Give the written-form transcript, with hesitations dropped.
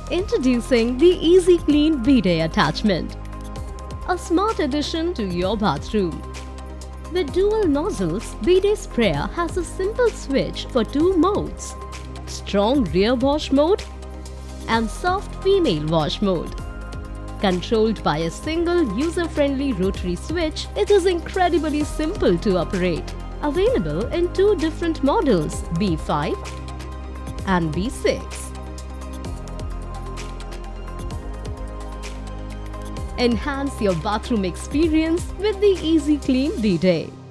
Introducing the Easy Clean bidet attachment, a smart addition to your bathroom. With dual nozzles, bidet sprayer has a simple switch for two modes: strong rear wash mode and soft female wash mode. Controlled by a single user-friendly rotary switch, it is incredibly simple to operate. Available in two different models, B5 and B6. Enhance your bathroom experience with the Easy Clean bidet.